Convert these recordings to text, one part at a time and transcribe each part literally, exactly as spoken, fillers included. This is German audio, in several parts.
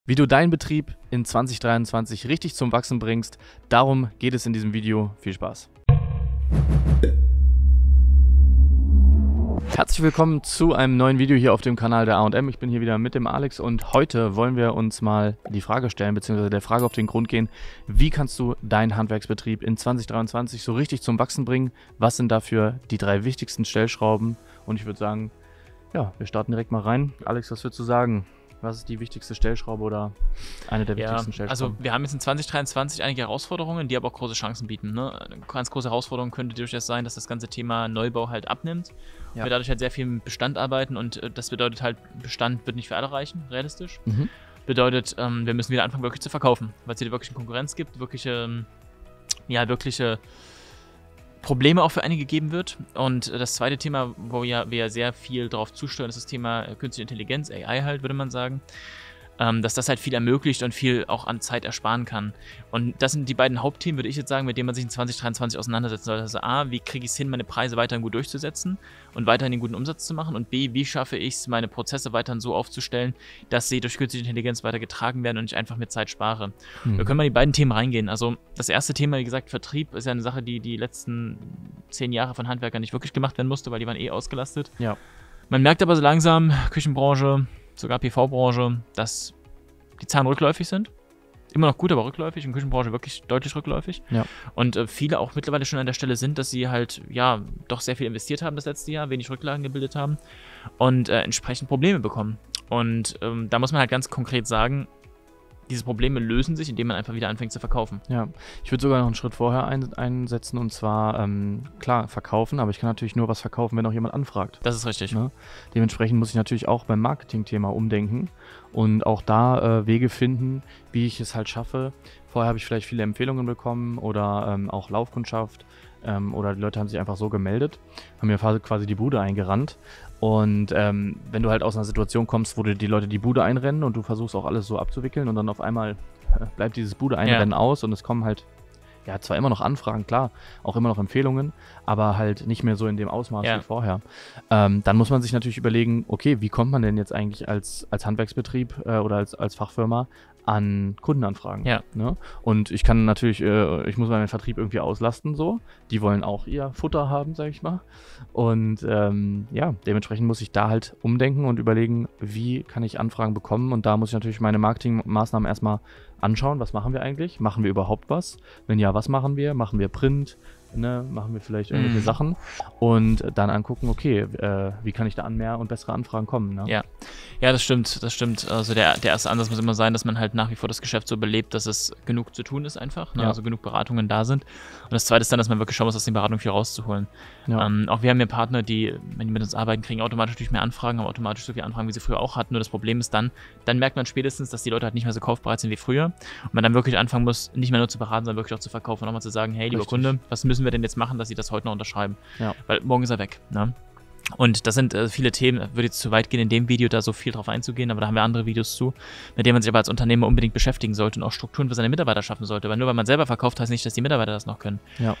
Wie du deinen Betrieb in zwanzig dreiundzwanzig richtig zum Wachsen bringst, darum geht es in diesem Video. Viel Spaß! Herzlich willkommen zu einem neuen Video hier auf dem Kanal der A und M. Ich bin hier wieder mit dem Alex und heute wollen wir uns mal die Frage stellen, beziehungsweise der Frage auf den Grund gehen, wie kannst du deinen Handwerksbetrieb in zwanzig dreiundzwanzig so richtig zum Wachsen bringen? Was sind dafür die drei wichtigsten Stellschrauben? Und ich würde sagen, ja, wir starten direkt mal rein. Alex, was würdest du sagen? Was ist die wichtigste Stellschraube oder eine der ja, wichtigsten Stellschrauben? Also wir haben jetzt in zwanzig dreiundzwanzig einige Herausforderungen, die aber auch große Chancen bieten. Ne? Eine ganz große Herausforderung könnte durchaus sein, dass das ganze Thema Neubau halt abnimmt. Ja. Wir dadurch halt sehr viel mit Bestand arbeiten und äh, das bedeutet halt, Bestand wird nicht für alle reichen, realistisch. Mhm. Bedeutet, ähm, wir müssen wieder anfangen, wirklich zu verkaufen, weil es hier wirklich eine Konkurrenz gibt, wirkliche, ähm, ja, wirkliche Probleme auch für einige geben wird. Und das zweite Thema, wo ja, wir ja sehr viel darauf zusteuern, ist das Thema Künstliche Intelligenz, A I halt, würde man sagen. Ähm, dass das halt viel ermöglicht und viel auch an Zeit ersparen kann. Und das sind die beiden Hauptthemen, würde ich jetzt sagen, mit denen man sich in zwanzig dreiundzwanzig auseinandersetzen sollte. Also A, wie kriege ich es hin, meine Preise weiterhin gut durchzusetzen und weiterhin den guten Umsatz zu machen? Und B, wie schaffe ich es, meine Prozesse weiterhin so aufzustellen, dass sie durch Künstliche Intelligenz weiter getragen werden und ich einfach mit Zeit spare? Mhm. Da können wir in die beiden Themen reingehen. Also das erste Thema, wie gesagt, Vertrieb, ist ja eine Sache, die die letzten zehn Jahre von Handwerkern nicht wirklich gemacht werden musste, weil die waren eh ausgelastet. Ja. Man merkt aber so langsam, Küchenbranche, sogar P V-Branche, dass die Zahlen rückläufig sind. Immer noch gut, aber rückläufig. In der Küchenbranche wirklich deutlich rückläufig. Ja. Und äh, viele auch mittlerweile schon an der Stelle sind, dass sie halt, ja, doch sehr viel investiert haben das letzte Jahr, wenig Rücklagen gebildet haben und äh, entsprechend Probleme bekommen. Und ähm, da muss man halt ganz konkret sagen, diese Probleme lösen sich, indem man einfach wieder anfängt zu verkaufen. Ja, ich würde sogar noch einen Schritt vorher ein, einsetzen und zwar, ähm, klar, verkaufen, aber ich kann natürlich nur was verkaufen, wenn auch jemand anfragt. Das ist richtig. Ne? Dementsprechend muss ich natürlich auch beim Marketing-Thema umdenken und auch da äh, Wege finden, wie ich es halt schaffe. Vorher habe ich vielleicht viele Empfehlungen bekommen oder ähm, auch Laufkundschaft ähm, oder die Leute haben sich einfach so gemeldet, haben mir quasi die Bude eingerannt. Und ähm, wenn du halt aus einer Situation kommst, wo dir die Leute die Bude einrennen und du versuchst auch alles so abzuwickeln und dann auf einmal bleibt dieses Bude einrennen ja. aus und es kommen halt, ja, zwar immer noch Anfragen, klar, auch immer noch Empfehlungen, aber halt nicht mehr so in dem Ausmaß ja. wie vorher. Ähm, dann muss man sich natürlich überlegen, okay, wie kommt man denn jetzt eigentlich als, als Handwerksbetrieb äh, oder als, als Fachfirma an Kundenanfragen. Ja. Ne? Und ich kann natürlich, äh, ich muss meinen Vertrieb irgendwie auslasten, so. Die wollen auch ihr Futter haben, sag ich mal. Und ähm, ja, dementsprechend muss ich da halt umdenken und überlegen, wie kann ich Anfragen bekommen. Und da muss ich natürlich meine Marketingmaßnahmen erstmal anschauen, was machen wir eigentlich? Machen wir überhaupt was? Wenn ja, was machen wir? Machen wir Print? Ne, machen wir vielleicht irgendwelche mm. Sachen und dann angucken, okay, äh, wie kann ich da an mehr und bessere Anfragen kommen. Ne? Ja. ja, das stimmt, das stimmt. Also der, der erste Ansatz muss immer sein, dass man halt nach wie vor das Geschäft so belebt, dass es genug zu tun ist einfach, ne? Ja. Also genug Beratungen da sind. Und das zweite ist dann, dass man wirklich schauen muss, aus den Beratungen viel rauszuholen. Ja. Ähm, auch wir haben ja Partner, die, wenn die mit uns arbeiten, kriegen automatisch natürlich mehr Anfragen, haben automatisch so viele Anfragen, wie sie früher auch hatten. Nur das Problem ist dann, dann merkt man spätestens, dass die Leute halt nicht mehr so kaufbereit sind wie früher und man dann wirklich anfangen muss, nicht mehr nur zu beraten, sondern wirklich auch zu verkaufen und auch mal zu sagen, hey, lieber Richtig. Kunde, was müssen wir denn jetzt machen, dass sie das heute noch unterschreiben? Ja. Weil morgen ist er weg. Ne? Und das sind äh, viele Themen, würde jetzt zu weit gehen, in dem Video da so viel drauf einzugehen, aber da haben wir andere Videos zu, mit denen man sich aber als Unternehmer unbedingt beschäftigen sollte und auch Strukturen für seine Mitarbeiter schaffen sollte, weil nur weil man selber verkauft, heißt nicht, dass die Mitarbeiter das noch können. Ja.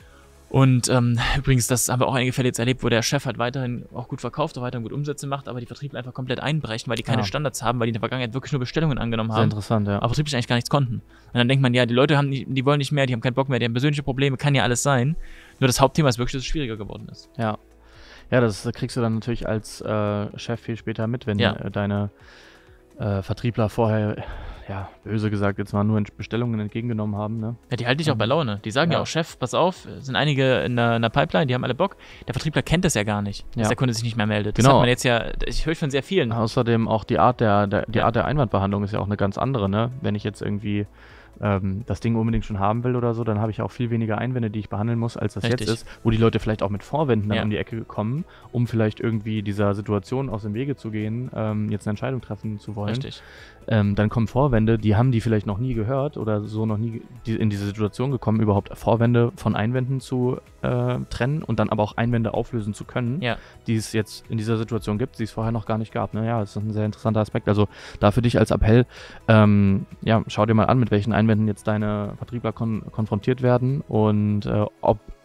Und ähm, übrigens, das haben wir auch einige Fälle jetzt erlebt, wo der Chef halt weiterhin auch gut verkauft, auch weiterhin gut Umsätze macht, aber die Vertriebler einfach komplett einbrechen, weil die keine ja. Standards haben, weil die in der Vergangenheit wirklich nur Bestellungen angenommen haben. Sehr interessant, ja. Aber vertrieblich eigentlich gar nichts konnten. Und dann denkt man, ja, die Leute haben nicht, die wollen nicht mehr, die haben keinen Bock mehr, die haben persönliche Probleme, kann ja alles sein. Nur das Hauptthema ist wirklich, dass es schwieriger geworden ist. Ja. Ja, das kriegst du dann natürlich als äh, Chef viel später mit, wenn ja. äh, deine äh, Vertriebler vorher, ja, böse gesagt, jetzt mal nur Bestellungen entgegengenommen haben, ne? Ja, die halten dich auch bei Laune. Die sagen ja, ja auch, Chef, pass auf, sind einige in der, in der Pipeline, die haben alle Bock. Der Vertriebler kennt das ja gar nicht, dass ja. der Kunde sich nicht mehr meldet. Genau. Das hat man jetzt ja, ich höre von sehr vielen. Außerdem auch die Art der, der, die ja. Art der Einwandbehandlung ist ja auch eine ganz andere, ne? Wenn ich jetzt irgendwie ähm, das Ding unbedingt schon haben will oder so, dann habe ich auch viel weniger Einwände, die ich behandeln muss, als das Richtig. Jetzt ist, wo die Leute vielleicht auch mit Vorwänden dann ja. um die Ecke kommen, um vielleicht irgendwie dieser Situation aus dem Wege zu gehen, ähm, jetzt eine Entscheidung treffen zu wollen. Richtig. Ähm, dann kommen Vorwände, die haben die vielleicht noch nie gehört oder so noch nie die in diese Situation gekommen, überhaupt Vorwände von Einwänden zu äh, trennen und dann aber auch Einwände auflösen zu können, ja. die es jetzt in dieser Situation gibt, die es vorher noch gar nicht gab. Ne? Ja, das ist ein sehr interessanter Aspekt. Also da für dich als Appell, ähm, ja, schau dir mal an, mit welchen Einwänden jetzt deine Vertriebler kon konfrontiert werden und äh, ob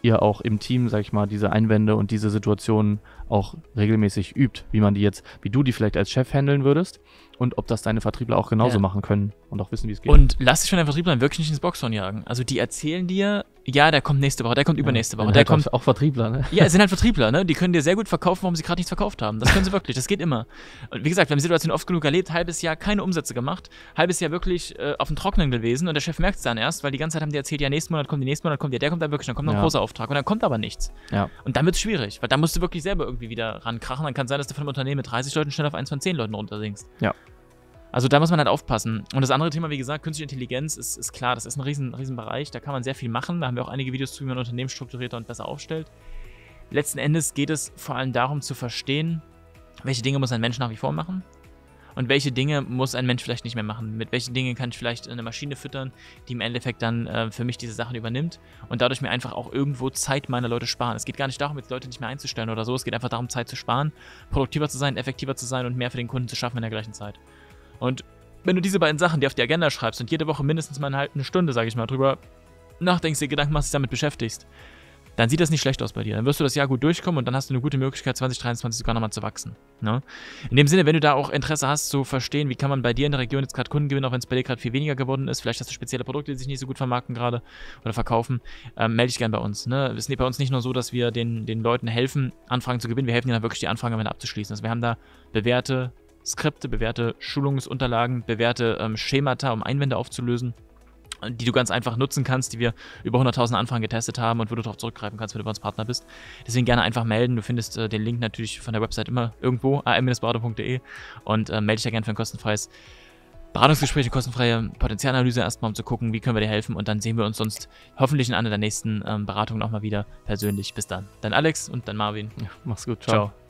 ihr auch im Team, sag ich mal, diese Einwände und diese Situationen auch regelmäßig übt, wie man die jetzt, wie du die vielleicht als Chef handeln würdest und ob das deine Vertriebler auch genauso Ja. machen können und auch wissen, wie es geht. Und lass dich von deinen Vertrieblern wirklich nicht ins Boxhorn jagen. Also die erzählen dir, ja, der kommt nächste Woche, der kommt übernächste Woche, Sind der halt kommt... auch Vertriebler, ne? Ja, es sind halt Vertriebler, ne? Die können dir sehr gut verkaufen, warum sie gerade nichts verkauft haben. Das können sie wirklich, das geht immer. Und wie gesagt, wir haben die Situation oft genug erlebt, halbes Jahr keine Umsätze gemacht, halbes Jahr wirklich äh, auf dem Trockenen gewesen und der Chef merkt es dann erst, weil die ganze Zeit haben die erzählt, ja, nächsten Monat kommt die, nächsten Monat kommt der, der kommt dann wirklich, dann kommt noch ein Ja. großer Auftrag und dann kommt aber nichts. Ja. Und dann wird es schwierig, weil da musst du wirklich selber irgendwie wieder rankrachen. Dann kann es sein, dass du von einem Unternehmen mit dreißig Leuten schnell auf eins von zehn Leuten runtersinkst. Ja. Also da muss man halt aufpassen. Und das andere Thema, wie gesagt, künstliche Intelligenz ist, ist klar, das ist ein riesen, riesen Bereich, da kann man sehr viel machen. Da haben wir auch einige Videos zu, wie man Unternehmen strukturierter und besser aufstellt. Letzten Endes geht es vor allem darum zu verstehen, welche Dinge muss ein Mensch nach wie vor machen und welche Dinge muss ein Mensch vielleicht nicht mehr machen. Mit welchen Dingen kann ich vielleicht eine Maschine füttern, die im Endeffekt dann äh, für mich diese Sachen übernimmt und dadurch mir einfach auch irgendwo Zeit meiner Leute sparen. Es geht gar nicht darum, jetzt Leute nicht mehr einzustellen oder so. Es geht einfach darum, Zeit zu sparen, produktiver zu sein, effektiver zu sein und mehr für den Kunden zu schaffen in der gleichen Zeit. Und wenn du diese beiden Sachen dir auf die Agenda schreibst und jede Woche mindestens mal halt eine Stunde, sage ich mal, drüber nachdenkst, dir Gedanken machst, dich damit beschäftigst, dann sieht das nicht schlecht aus bei dir. Dann wirst du das Jahr gut durchkommen und dann hast du eine gute Möglichkeit, zwanzig dreiundzwanzig sogar nochmal zu wachsen. Ne? In dem Sinne, wenn du da auch Interesse hast, zu verstehen, wie kann man bei dir in der Region jetzt gerade Kunden gewinnen, auch wenn es bei dir gerade viel weniger geworden ist, vielleicht hast du spezielle Produkte, die sich nicht so gut vermarkten gerade oder verkaufen, ähm, melde dich gerne bei uns. Ne? Es ist bei uns nicht nur so, dass wir den, den Leuten helfen, Anfragen zu gewinnen, wir helfen ihnen dann wirklich, die Anfragen am Ende abzuschließen. Also wir haben da bewährte Skripte, bewährte Schulungsunterlagen, bewährte ähm, Schemata, um Einwände aufzulösen, die du ganz einfach nutzen kannst, die wir über hunderttausend Anfragen getestet haben und wo du darauf zurückgreifen kannst, wenn du bei uns Partner bist. Deswegen gerne einfach melden. Du findest äh, den Link natürlich von der Website immer irgendwo, a m berater punkt de und äh, melde dich da gerne für ein kostenfreies Beratungsgespräch, eine kostenfreie Potenzialanalyse erstmal, um zu gucken, wie können wir dir helfen und dann sehen wir uns sonst hoffentlich in einer der nächsten ähm, Beratungen auch mal wieder persönlich. Bis dann. Dann Alex und dann Marvin. Ja, mach's gut. Ciao.